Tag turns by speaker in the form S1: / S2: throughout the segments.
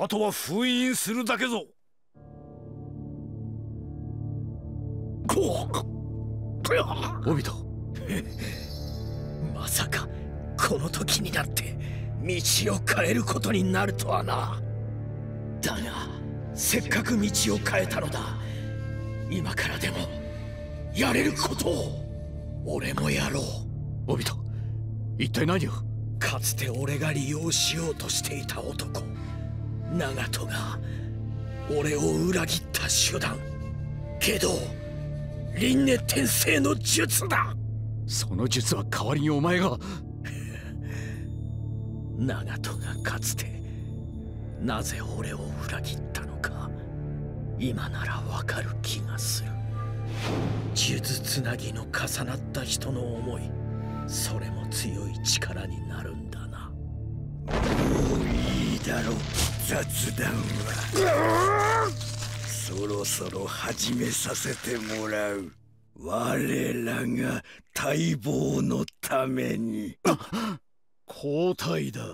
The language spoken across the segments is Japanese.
S1: あとは封印するだけぞ。
S2: オビト
S3: まさかこの時になって道を変えることになるとはな。だがせっかく道を変えたのだ。今からでもやれることを俺もやろう。
S2: オビト、一体何を？
S3: かつて俺が利用しようとしていた男長門が俺を裏切った手段。けど輪廻転生の術だ。
S2: その術は代わりにお前が。
S3: 長門がかつてなぜ俺を裏切ったのか今ならわかる気がする。数珠つなぎの重なった人の思い、それも強い力になるんだな。
S4: もういいだろ雑談は。そろそろ始めさせてもらう。我らが待望のために。
S2: 交代だ。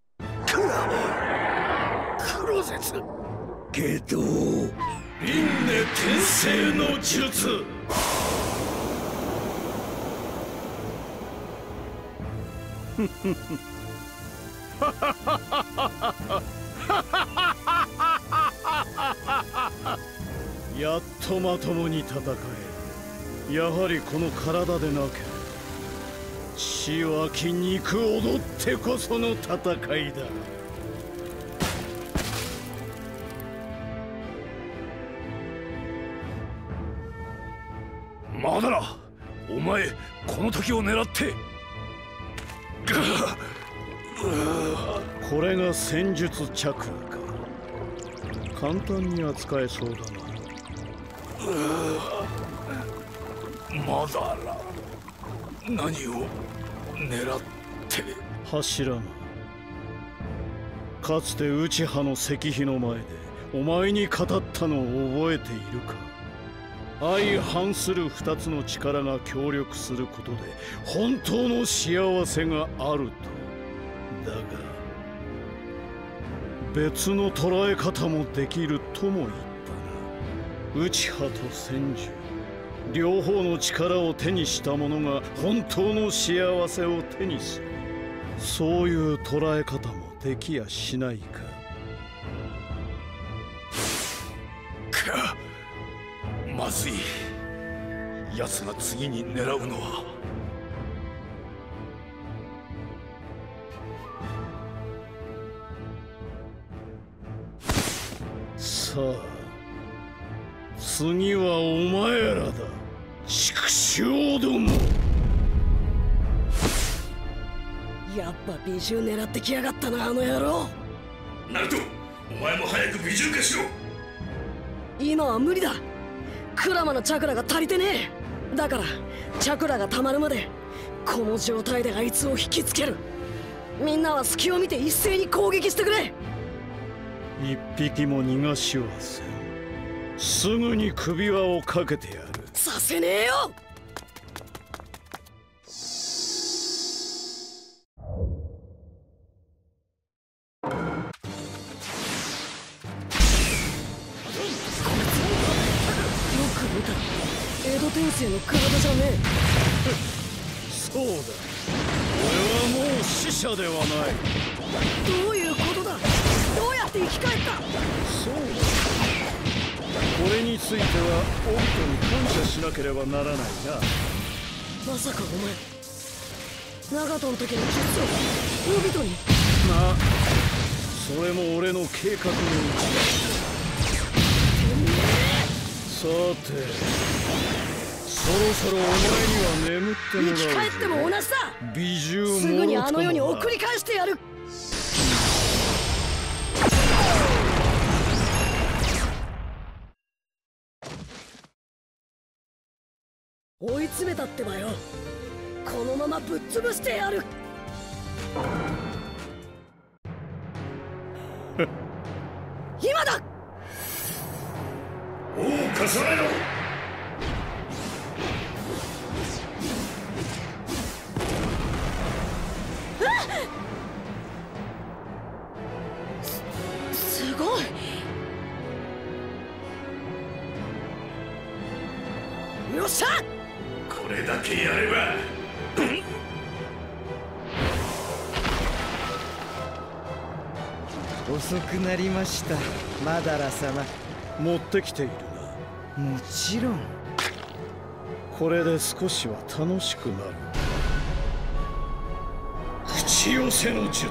S3: 黒絶
S4: けど
S3: 輪廻転生の術。
S2: やっとまともに戦え。やはりこの体でなければ血湧き肉踊ってこその戦いだ。
S1: まだな。お前この時を狙って。
S2: これが戦術チャクラか。簡単に扱えそうだな。
S1: まだら何を狙って。
S2: 柱間、かつて内派の石碑の前でお前に語ったのを覚えているか。相反する二つの力が協力することで本当の幸せがあると。だが別の捉え方もできるとも言ったな。内派と戦術、両方の力を手にした者が本当の幸せを手にする。そういう捉え方もできやしないか。
S1: まずい。奴が次に狙うのは。
S2: さあ次はお前らだ。畜生ども。
S5: やっぱ美獣狙ってきやがったな、あの野郎。
S1: ナルト、お前も早く美獣化しろ。
S5: 今は無理だ。クラマのチャクラが足りてねえ。だからチャクラが溜まるまでこの状態であいつを引きつける。みんなは隙を見て一斉に攻撃してくれ。
S2: 一匹も逃がしはせん。すぐに首輪をかけてやる。
S5: させねえよ。江戸天聖の体じゃねえ。
S2: そうだ、俺はもう死者ではない。
S5: どういうことだ。どうやって生き返った。
S2: そうだ、これについてはオビトに感謝しなければならないな。
S5: まさかお前長門の時の術をオビトに。
S2: まあそれも俺の計画のうちだ。さてそろそろお前には眠ってもらう。
S5: 生き返っても同じだ。
S2: 美獣も
S5: すぐにあの世に送り返してやる。追い詰めたってばよ。このままぶっ潰してやる。今だ。
S1: おお、重ねろ。
S5: すごい。 よっしゃ。
S1: これだけやれば。
S6: 遅くなりました、マダラ様。
S2: 持ってきているな。
S6: もちろん。
S2: これで少しは楽しくなる。口寄せの術。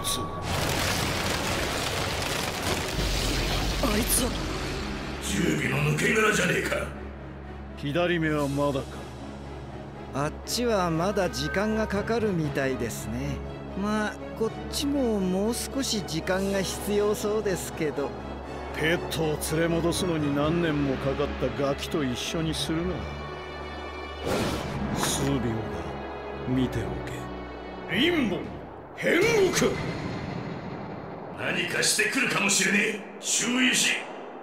S5: あいつは
S1: 十尾の抜け殻じゃねえか。
S2: 左目はまだか。
S6: あっちはまだ時間がかかるみたいですね。まあこっちももう少し時間が必要そうですけど。
S2: ペットを連れ戻すのに何年もかかったガキと一緒にするな。数秒だ、見ておけ。陰謀変国。
S1: 何かしてくるかもしれねえ。注意し。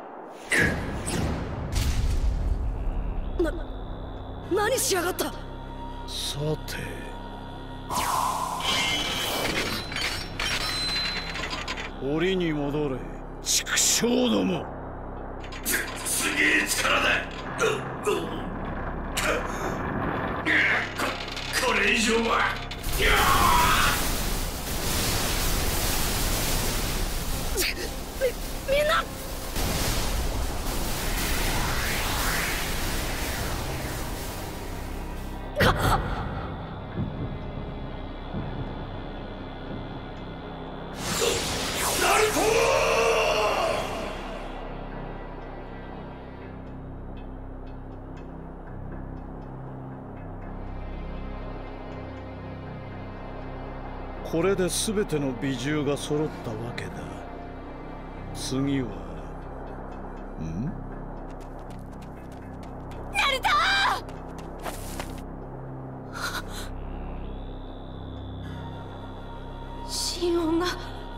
S5: 何しやがった。
S2: さて、檻に戻れ、畜生ども。
S1: すげえ力だ。これ以上は。
S5: みんな。
S2: これで全ての美獣が揃ったわけだ。次は
S5: ナルトー。心音が。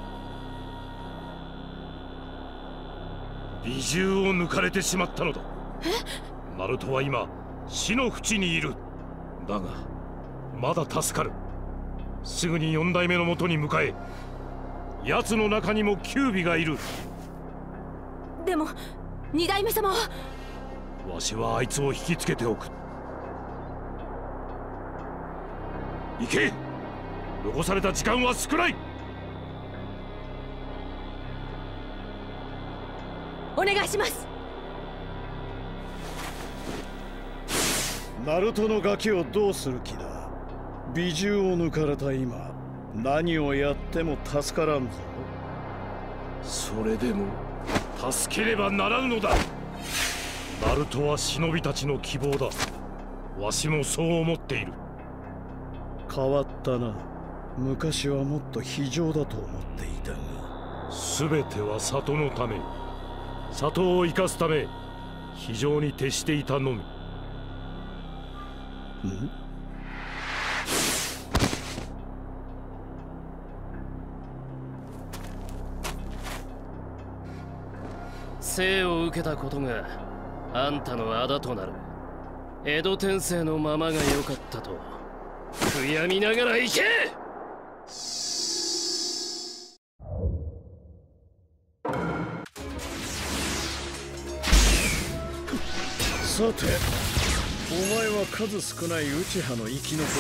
S1: 美獣を抜かれてしまったのだ。ナルトは今死の淵にいる。だがまだ助かる。すぐに4代目のもとに向かえ。奴の中にもキュービがいる。
S5: でも2代目様は。
S1: わしはあいつを引きつけておく。行け。残された時間は少ない。
S5: お願いします。
S2: ナルトのガキをどうする気だ。美獣を抜かれた今、何をやっても助からんぞ。
S1: それでも助ければならぬのだ。ナルトは忍びたちの希望だ。わしもそう思っている。
S2: 変わったな。昔はもっと非情だと思っていたが。
S1: 全ては里のため、里を生かすため非常に徹していたのみ。
S7: 生を受けたことがあんたの仇となる。江戸天聖のままが良かったと悔やみながら行け。
S2: さて、お前は数少ない内派の生き残りだ。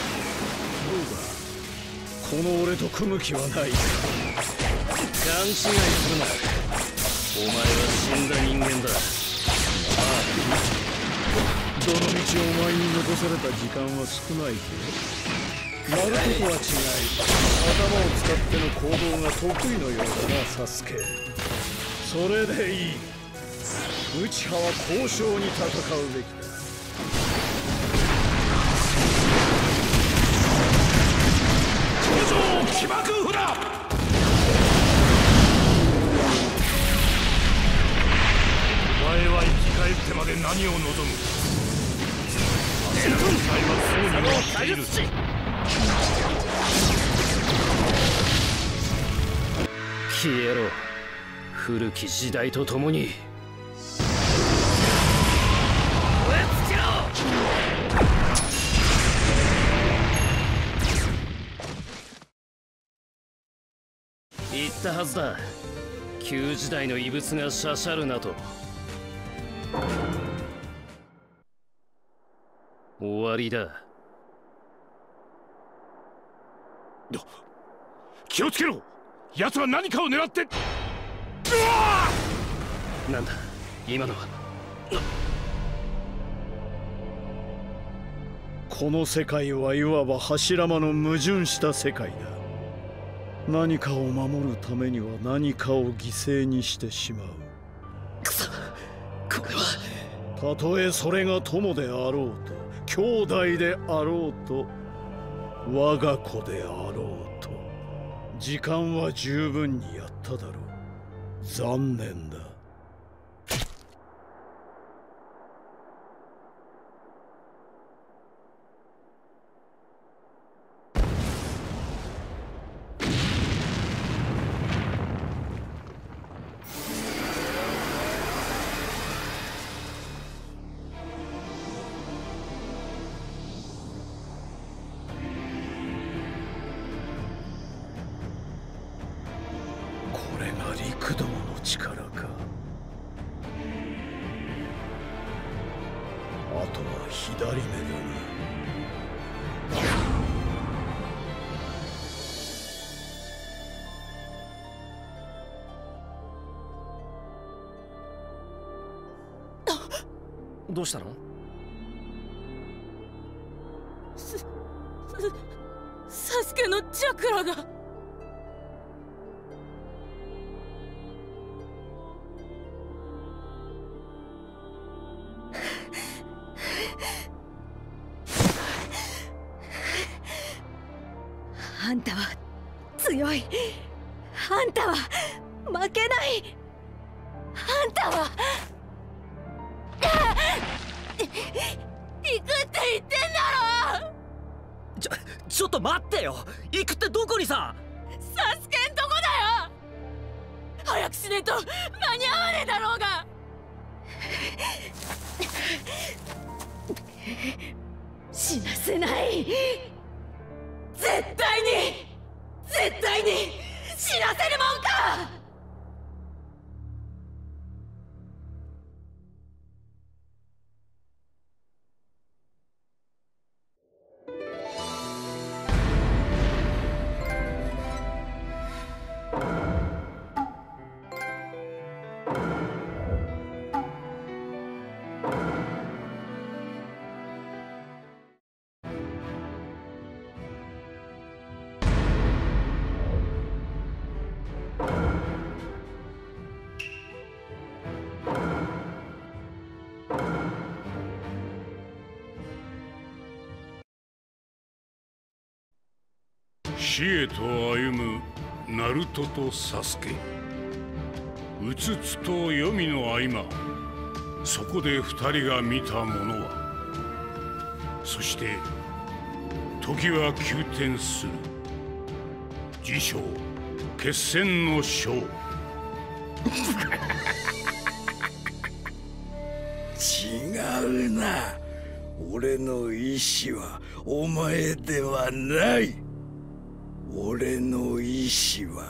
S2: どうだ、この俺と組む気はないか。
S7: 勘違いするな。お前は死んだ人間だ。
S2: どの道お前に残された時間は少ないぞ。ナルトとは違い、頭を使っての行動が得意のようだな、サスケ。それでいい。内派は交渉に戦うべきだ。
S1: 頂上起爆符だ。お前は生き返ってまで何を望む。私らの時代はそうに終わっている。
S7: 消えろ、古き時代とともに。燃え尽きろ。言ったはずだ。旧時代の遺物がしゃしゃるなと。 終わりだ。
S1: 気をつけろ。奴は何かを狙って。
S7: なんだ今のは。
S2: この世界はいわば柱間の矛盾した世界だ。何かを守るためには何かを犠牲にしてしまう。
S5: くそ、これは。
S2: たとえそれが友であろうと、兄弟であろうと、我が子であろうと、時間は十分にやっただろう。残念だ。これが陸どもの力か。あとは左目だ
S3: な。どうしたの？
S8: サスケのチャクラが。あんたは強い。あんたは負けない。あんたは行くって言ってんだろ。
S3: ちょっと待ってよ。行くってどこにさ。
S8: サスケんとこだよ。早くしねえと間に合わねえだろうが。死なせない。絶対に死なせるもんか。
S9: 死へと歩むナルトとサスケ。うつつと黄泉の合間、そこで二人が見たものは、そして時は急転する。自称決戦の章。
S4: 違うな。俺の意志はお前ではない。俺の意志は